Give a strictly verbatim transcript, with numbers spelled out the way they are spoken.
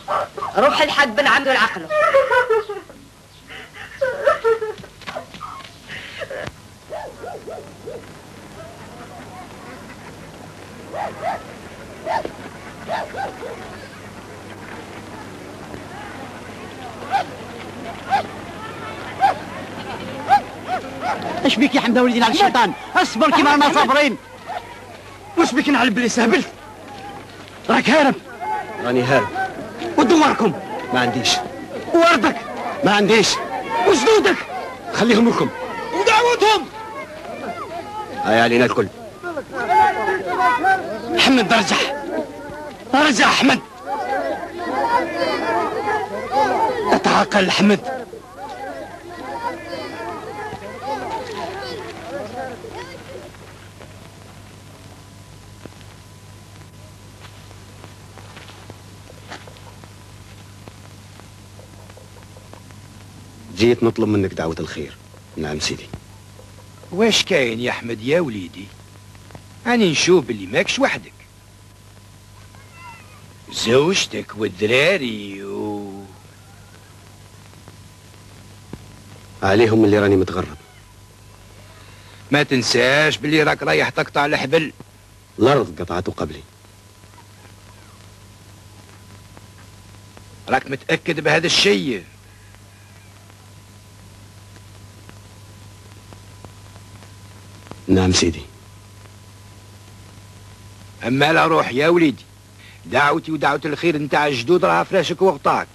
روح الحق بن عبد العقل. ايش بك يا حمد ولدي على الشيطان؟ اصبر كما انا صابرين. وش بك نعل بليس هبلت؟ راك هارب؟ راني هارب. ودواركم؟ ما عنديش. ووردك؟ ما عنديش. وجدودك؟ خليهم لكم. ودعوتهم؟ هيا علينا الكل. احمد رجع رجع احمد. اتعاقل احمد. جيت نطلب منك دعوة الخير. نعم سيدي. واش كاين يا احمد يا وليدي؟ راني نشوف باللي ماكش وحدك، زوجتك والدراري و... عليهم اللي راني متغرب. ما تنساش باللي راك رايح تقطع الحبل. الارض قطعته قبلي. راك متأكد بهذا الشيء؟ نعم سيدي. اما لا روح يا وليدي، دعوتي ودعوة الخير نتاع الجدود راها فراشك وغطاك.